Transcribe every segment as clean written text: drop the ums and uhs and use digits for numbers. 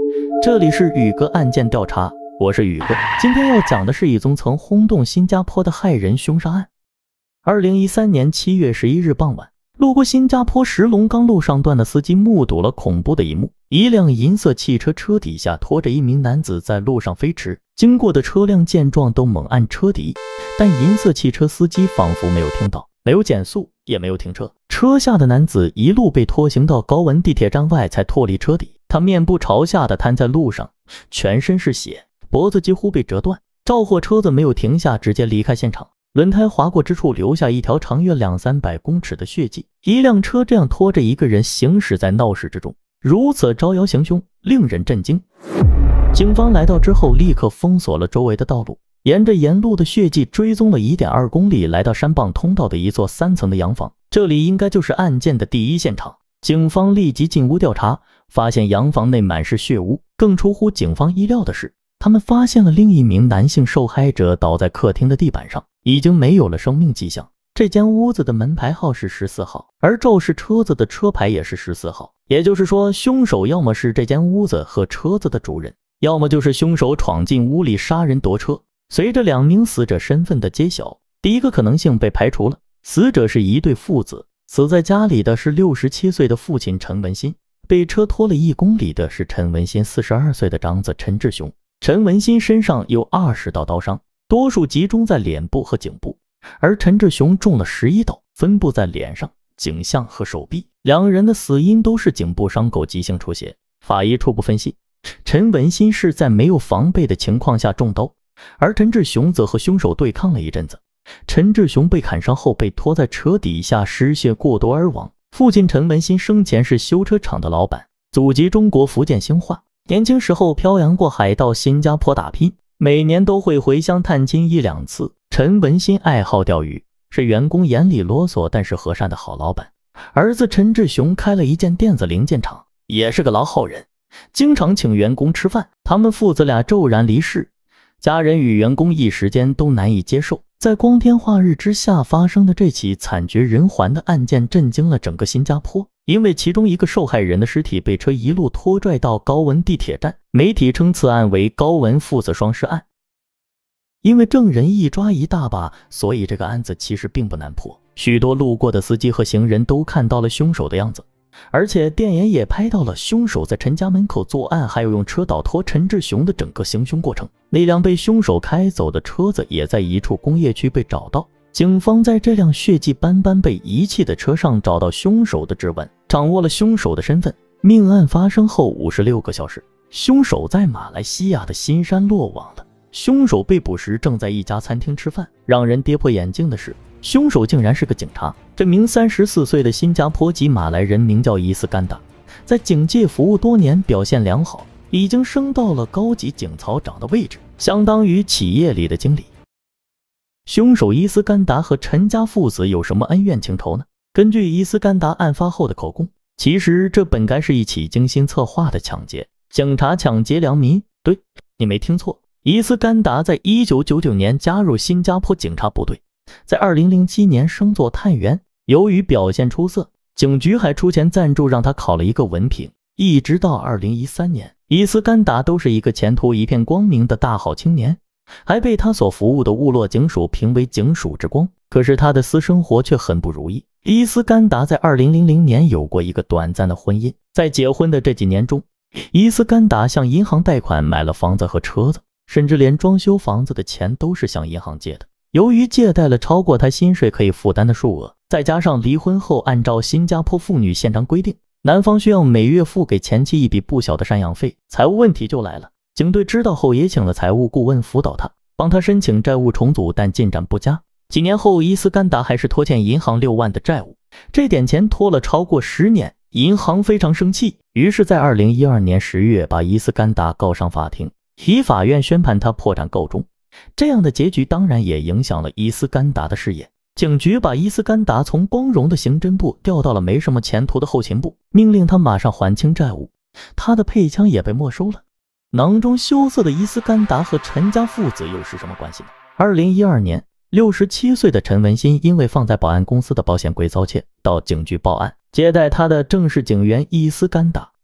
这里是宇哥案件调查，我是宇哥。今天要讲的是一宗曾轰动新加坡的骇人凶杀案。2013年7月11日傍晚，路过新加坡石龙岗路上段的司机目睹了恐怖的一幕：一辆银色汽车车底下拖着一名男子在路上飞驰，经过的车辆见状都猛按车底，但银色汽车司机仿佛没有听到，没有减速，也没有停车。车下的男子一路被拖行到高文地铁站外才脱离车底，他面部朝下的瘫在路上，全身是血，脖子几乎被折断。肇祸车子没有停下，直接离开现场，轮胎划过之处留下一条长约200-300公尺的血迹。一辆车这样拖着一个人行驶在闹市之中，如此招摇行凶，令人震惊。警方来到之后立刻封锁了周围的道路，沿着沿路的血迹追踪了 1.2 公里，来到山傍通道的一座3层的洋房，这里应该就是案件的第一现场。警方立即进屋调查，发现洋房内满是血污。更出乎警方意料的是，他们发现了另一名男性受害者倒在客厅的地板上，已经没有了生命迹象。这间屋子的门牌号是14号，而肇事车子的车牌也是14号，也就是说，凶手要么是这间屋子和车子的主人，要么就是凶手闯进屋里杀人夺车。随着2名死者身份的揭晓，第一个可能性被排除了，死者是一对父子。死在家里的是67岁的父亲陈文新，被车拖了1公里的是陈文新42岁的长子陈志雄。陈文新身上有20道刀伤，多数集中在脸部和颈部，而陈志雄中了11刀，分布在脸上、颈项和手臂。两人的死因都是颈部伤口急性出血。法医初步分析，陈文新是在没有防备的情况下中刀，而陈志雄则和凶手对抗了一阵子。陈志雄被砍伤后被拖在车底下失血过多而亡。父亲陈文新生前是修车厂的老板，祖籍中国福建兴化，年轻时候漂洋过海到新加坡打拼，每年都会回乡探亲1-2次。陈文新爱好钓鱼，是员工眼里啰嗦但是和善的好老板。儿子陈志雄开了一间电子零件厂，也是个老好人，经常请员工吃饭。他们父子俩骤然离世，家人与员工一时间都难以接受。在光天化日之下发生的这起惨绝人寰的案件震惊了整个新加坡，因为其中一个受害人的尸体被车一路拖拽到高文地铁站，媒体称此案为高文父子双尸案。因为证人一抓一大把，所以这个案子其实并不难破。许多路过的司机和行人都看到了凶手的样子，而且电影也拍到了凶手在陈家门口作案，还有用车倒拖陈志雄的整个行凶过程。那辆被凶手开走的车子也在一处工业区被找到。警方在这辆血迹斑斑被遗弃的车上找到凶手的指纹，掌握了凶手的身份。命案发生后56个小时，凶手在马来西亚的新山落网了。凶手被捕时正在一家餐厅吃饭。让人跌破眼镜的是，凶手竟然是个警察。这名34岁的新加坡籍马来人名叫伊斯干达，在警界服务多年，表现良好，已经升到了高级警曹长的位置，相当于企业里的经理。凶手伊斯干达和陈家父子有什么恩怨情仇呢？根据伊斯干达案发后的口供，其实这本该是一起精心策划的抢劫。警察抢劫良民，对，你没听错，伊斯干达在1999年加入新加坡警察部队，在2007年升做探员。由于表现出色，警局还出钱赞助让他考了一个文凭。一直到2013年，伊斯干达都是一个前途一片光明的大好青年，还被他所服务的兀洛警署评为警署之光。可是他的私生活却很不如意。伊斯干达在2000年有过一个短暂的婚姻，在结婚的这几年中，伊斯干达向银行贷款买了房子和车子，甚至连装修房子的钱都是向银行借的。由于借贷了超过他薪水可以负担的数额，再加上离婚后按照新加坡妇女宪章规定，男方需要每月付给前妻一笔不小的赡养费，财务问题就来了。警队知道后也请了财务顾问辅导他，帮他申请债务重组，但进展不佳。几年后，伊斯干达还是拖欠银行6万的债务，这点钱拖了超过10年，银行非常生气，于是在2012年10月把伊斯干达告上法庭，以法院宣判他破产告终。这样的结局当然也影响了伊斯干达的事业。警局把伊斯干达从光荣的刑侦部调到了没什么前途的后勤部，命令他马上还清债务，他的配枪也被没收了。囊中羞涩的伊斯干达和陈家父子又是什么关系呢？2012年，67岁的陈文新因为放在保安公司的保险柜遭窃，到警局报案。接待他的正是警员伊斯干达。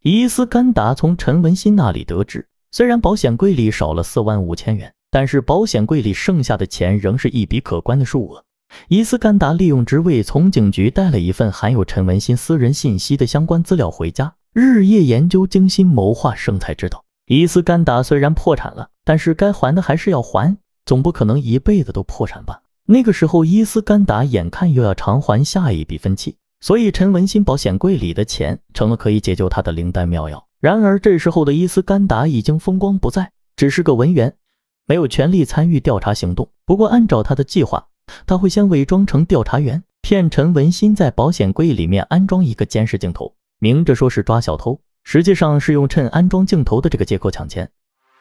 伊斯干达从陈文新那里得知，虽然保险柜里少了4万5千元，但是保险柜里剩下的钱仍是一笔可观的数额。伊斯干达利用职位从警局带了一份含有陈文新私人信息的相关资料回家，日夜研究，精心谋划，生财之道。伊斯干达虽然破产了，但是该还的还是要还，总不可能一辈子都破产吧。那个时候伊斯干达眼看又要偿还下一笔分期，所以陈文新保险柜里的钱成了可以解救他的灵丹妙药。然而这时候的伊斯干达已经风光不再，只是个文员，没有权利参与调查行动。不过按照他的计划，他会先伪装成调查员，骗陈文新在保险柜里面安装一个监视镜头，明着说是抓小偷，实际上是用趁安装镜头的这个借口抢钱。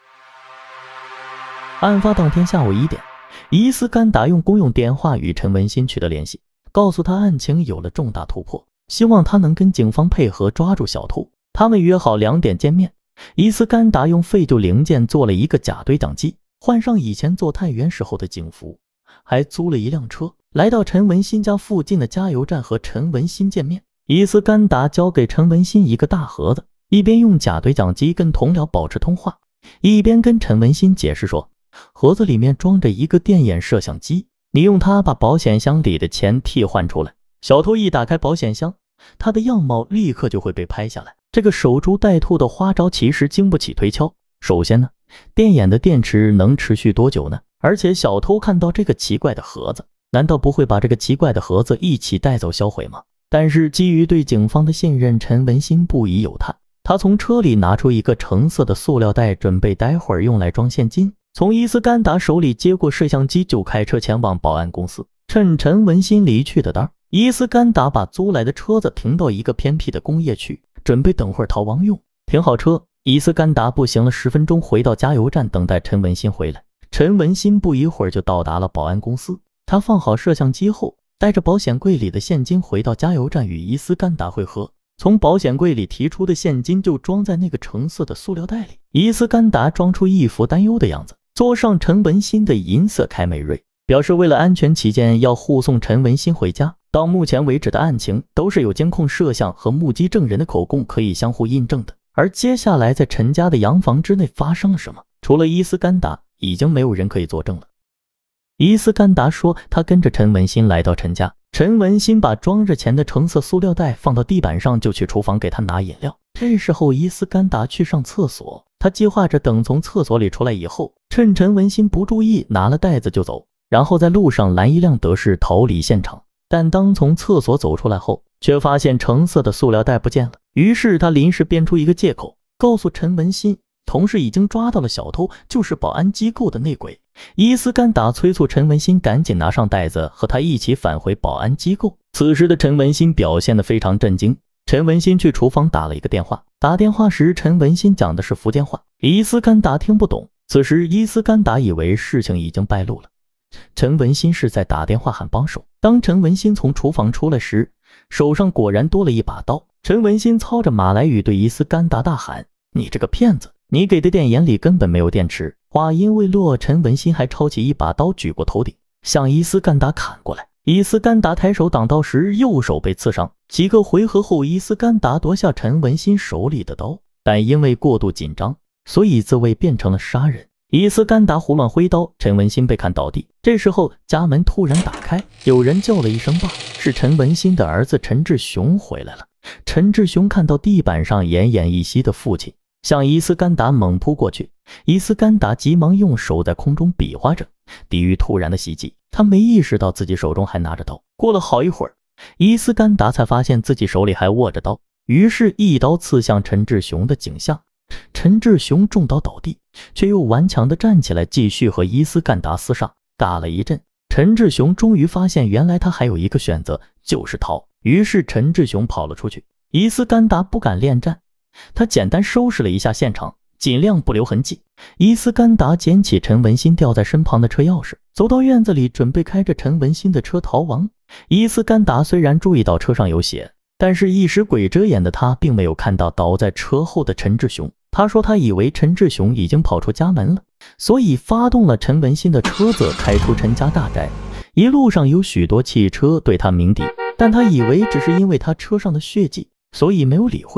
案发当天下午1点，伊斯干达用公用电话与陈文新取得联系，告诉他案情有了重大突破，希望他能跟警方配合抓住小偷。他们约好2点见面。伊斯干达用废旧零件做了一个假对讲机，换上以前做探员时候的警服，还租了一辆车，来到陈文新家附近的加油站和陈文新见面。伊斯干达交给陈文新一个大盒子，一边用假对讲机跟同僚保持通话，一边跟陈文新解释说，盒子里面装着一个电眼摄像机，你用它把保险箱里的钱替换出来，小偷一打开保险箱，他的样貌立刻就会被拍下来。这个守株待兔的花招其实经不起推敲。首先呢，电眼的电池能持续多久呢？而且小偷看到这个奇怪的盒子，难道不会把这个奇怪的盒子一起带走销毁吗？但是基于对警方的信任，陈文新不疑有他，他从车里拿出一个橙色的塑料袋，准备待会儿用来装现金。从伊斯干达手里接过摄像机，就开车前往保安公司。趁陈文新离去的当儿，伊斯干达把租来的车子停到一个偏僻的工业区，准备等会儿逃亡用。停好车，伊斯干达步行了10分钟，回到加油站等待陈文新回来。陈文新不一会儿就到达了保安公司，他放好摄像机后，带着保险柜里的现金回到加油站与伊斯干达会合。从保险柜里提出的现金就装在那个橙色的塑料袋里。伊斯干达装出一副担忧的样子，坐上陈文新的银色凯美瑞，表示为了安全起见要护送陈文新回家。到目前为止的案情都是有监控摄像和目击证人的口供可以相互印证的。而接下来在陈家的洋房之内发生了什么，除了伊斯干达，已经没有人可以作证了。伊斯干达说他跟着陈文新来到陈家，陈文新把装着钱的橙色塑料袋放到地板上，就去厨房给他拿饮料。这时候伊斯干达去上厕所，他计划着等从厕所里出来以后，趁陈文新不注意拿了袋子就走，然后在路上拦一辆德士逃离现场。但当从厕所走出来后，却发现橙色的塑料袋不见了。于是他临时编出一个借口，告诉陈文新同事已经抓到了小偷，就是保安机构的内鬼。伊斯干达催促陈文新赶紧拿上袋子，和他一起返回保安机构。此时的陈文新表现得非常震惊。陈文新去厨房打了一个电话，打电话时陈文新讲的是福建话，伊斯干达听不懂。此时伊斯干达以为事情已经败露了，陈文新是在打电话喊帮手。当陈文新从厨房出来时，手上果然多了一把刀。陈文新操着马来语对伊斯干达大喊，你这个骗子，你给的电眼里根本没有电池。话音未落，陈文新还抄起一把刀举过头顶，向伊斯干达砍过来。伊斯干达抬手挡刀时，右手被刺伤。几个回合后，伊斯干达夺下陈文新手里的刀，但因为过度紧张，所以自卫变成了杀人。伊斯干达胡乱挥刀，陈文新被砍倒地。这时候家门突然打开，有人叫了一声爸，是陈文新的儿子陈志雄回来了。陈志雄看到地板上奄奄一息的父亲，向伊斯干达猛扑过去。伊斯干达急忙用手在空中比划着，抵御突然的袭击。他没意识到自己手中还拿着刀。过了好一会儿，伊斯干达才发现自己手里还握着刀，于是一刀刺向陈志雄的颈项。陈志雄中刀倒地，却又顽强地站起来，继续和伊斯干达厮杀。打了一阵，陈志雄终于发现原来他还有一个选择，就是逃。于是陈志雄跑了出去。伊斯干达不敢恋战，他简单收拾了一下现场，尽量不留痕迹。伊斯干达捡起陈文新掉在身旁的车钥匙，走到院子里，准备开着陈文新的车逃亡。伊斯干达虽然注意到车上有血，但是一时鬼遮眼的他并没有看到倒在车后的陈志雄。他说他以为陈志雄已经跑出家门了，所以发动了陈文新的车子开出陈家大宅。一路上有许多汽车对他鸣笛，但他以为只是因为他车上的血迹，所以没有理会。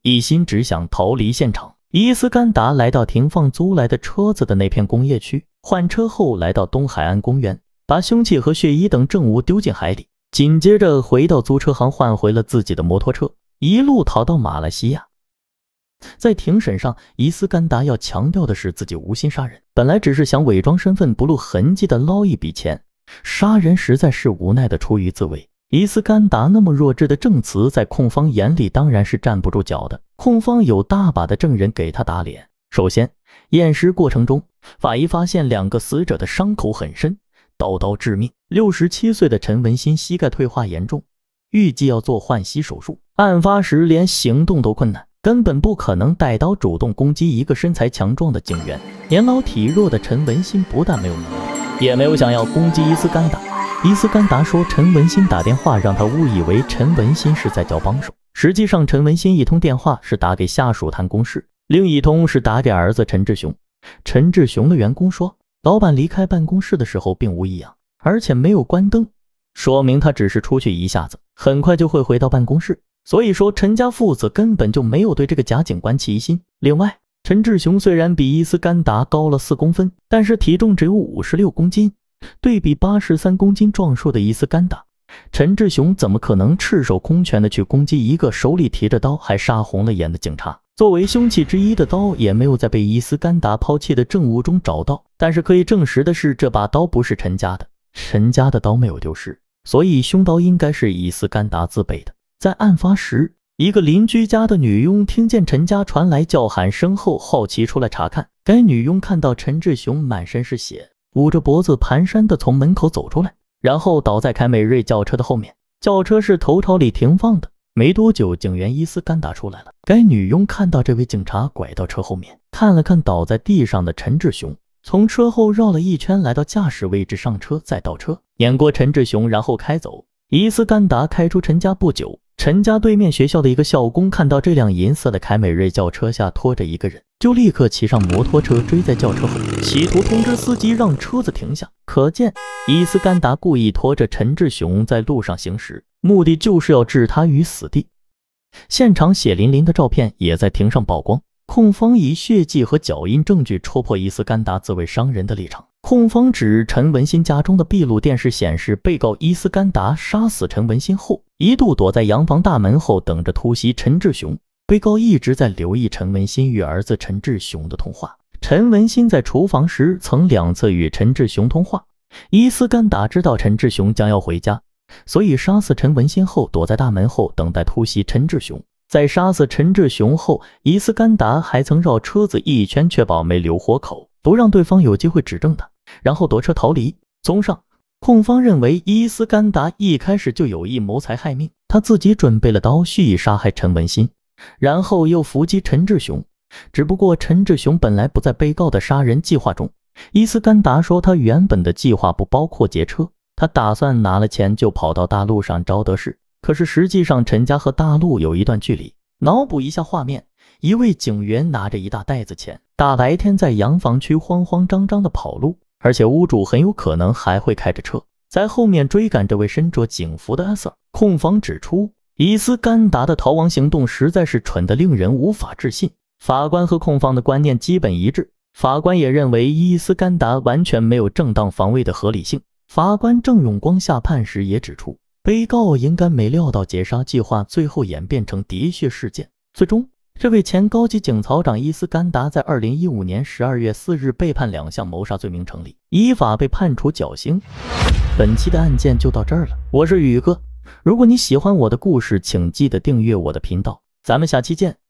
一心只想逃离现场。伊斯干达来到停放租来的车子的那片工业区，换车后来到东海岸公园，把凶器和血衣等证物丢进海里，紧接着回到租车行换回了自己的摩托车，一路逃到马来西亚。在庭审上，伊斯干达要强调的是自己无心杀人，本来只是想伪装身份不露痕迹的捞一笔钱，杀人实在是无奈的出于自卫。伊斯干达那么弱智的证词在控方眼里当然是站不住脚的，控方有大把的证人给他打脸。首先，验尸过程中，法医发现2个死者的伤口很深，刀致命。67岁的陈文新膝盖退化严重，预计要做换膝手术，案发时连行动都困难，根本不可能带刀主动攻击一个身材强壮的警员。年老体弱的陈文新不但没有能力，也没有想要攻击伊斯干达。伊斯干达说陈文新打电话让他误以为陈文新是在叫帮手，实际上陈文新一通电话是打给下属谈公事，另一通是打给儿子陈志雄。陈志雄的员工说，老板离开办公室的时候并无异样，而且没有关灯，说明他只是出去一下子，很快就会回到办公室。所以说陈家父子根本就没有对这个假警官起疑心。另外，陈志雄虽然比伊斯干达高了4公分，但是体重只有56公斤，对比83公斤壮硕的伊斯干达，陈志雄怎么可能赤手空拳的去攻击一个手里提着刀还杀红了眼的警察？作为凶器之一的刀也没有在被伊斯干达抛弃的证物中找到，但是可以证实的是，这把刀不是陈家的，陈家的刀没有丢失，所以凶刀应该是伊斯干达自备的。在案发时，一个邻居家的女佣听见陈家传来叫喊声后，好奇出来查看。该女佣看到陈志雄满身是血，捂着脖子蹒跚地从门口走出来，然后倒在凯美瑞轿车的后面。轿车是头朝里停放的。没多久，警员伊斯干达出来了。该女佣看到这位警察拐到车后面，看了看倒在地上的陈志雄，从车后绕了一圈来到驾驶位置上车，再倒车碾过陈志雄，然后开走。伊斯干达开出陈家不久，陈家对面学校的一个校工看到这辆银色的凯美瑞轿车下拖着一个人，就立刻骑上摩托车追在轿车后，企图通知司机让车子停下。可见伊斯干达故意拖着陈志雄在路上行驶，目的就是要置他于死地。现场血淋淋的照片也在庭上曝光，控方以血迹和脚印证据戳破伊斯干达自卫伤人的立场。控方指陈文新家中的闭路电视显示，被告伊斯干达杀死陈文新后，一度躲在洋房大门后等着突袭陈志雄。被告一直在留意陈文新与儿子陈志雄的通话。陈文新在厨房时曾2次与陈志雄通话。伊斯干达知道陈志雄将要回家，所以杀死陈文新后躲在大门后等待突袭陈志雄。在杀死陈志雄后，伊斯干达还曾绕车子一圈，确保没留活口，不让对方有机会指证他，然后夺车逃离。综上，控方认为伊斯干达一开始就有意谋财害命，他自己准备了刀，蓄意杀害陈文新，然后又伏击陈志雄。只不过陈志雄本来不在被告的杀人计划中。伊斯干达说他原本的计划不包括劫车，他打算拿了钱就跑到大陆上招得势。可是实际上陈家和大陆有一段距离。脑补一下画面，一位警员拿着一大袋子钱，大白天在洋房区慌慌张张的跑路，而且屋主很有可能还会开着车在后面追赶这位身着警服的阿 Sir。 控方指出，伊斯干达的逃亡行动实在是蠢得令人无法置信。法官和控方的观念基本一致，法官也认为伊斯干达完全没有正当防卫的合理性。法官郑永光下判时也指出，被告应该没料到劫杀计划最后演变成喋血事件。最终，这位前高级警曹长伊斯干达在2015年12月4日被判2项谋杀罪名成立，依法被判处绞刑。本期的案件就到这儿了，我是宇哥。如果你喜欢我的故事，请记得订阅我的频道，咱们下期见。